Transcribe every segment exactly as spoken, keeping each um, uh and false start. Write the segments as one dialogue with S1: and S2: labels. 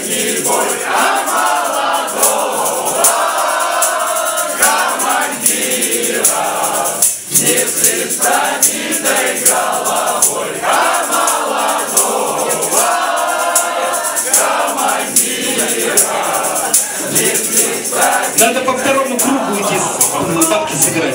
S1: не больно молодого командира, не с знаменитой головой, а молодого командира.
S2: Надо по второму кругу идти, бабки сыграть.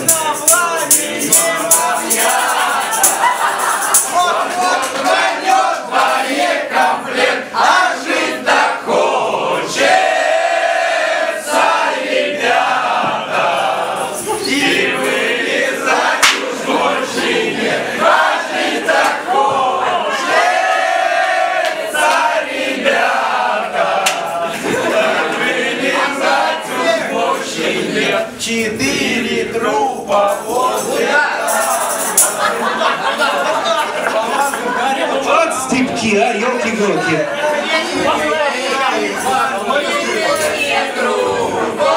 S1: Четыре трупа возле.
S2: Вот стипки, а, елки-голки.
S1: Четыре трупа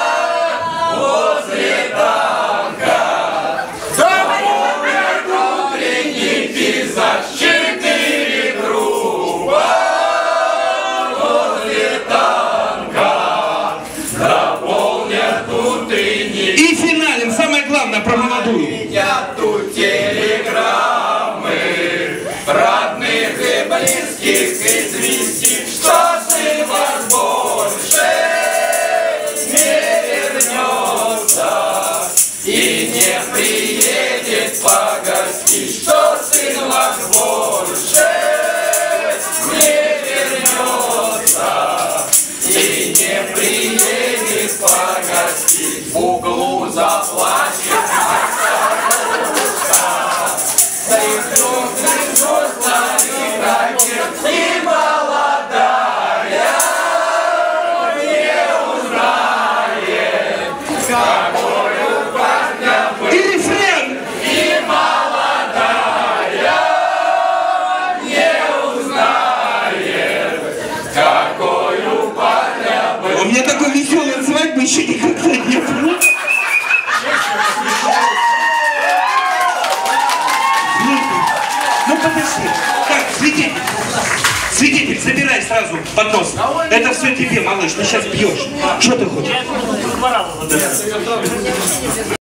S1: возле танка. Запомнят утренний пейзаж. Четыре трупа возле танка. Заполнят утренний.
S2: И финалем, самое главное, про молодую.
S1: Я тут телеграммы родных и близких известить, что сын ваш больше не вернется и не приедет погостить, что сын ваш больше не вернется и не приедет погостить. В углу заплачет и молодая не узнает, какой у парня был.
S2: И рефрен!
S1: И молодая не узнает, какой у парня был.
S2: У меня такой веселой свадьбы еще никогда не было. Ну подожди. Так, свидетель. Свидетель, забирай сразу поднос. Это все тебе, малыш, ты сейчас пьешь. Что ты хочешь?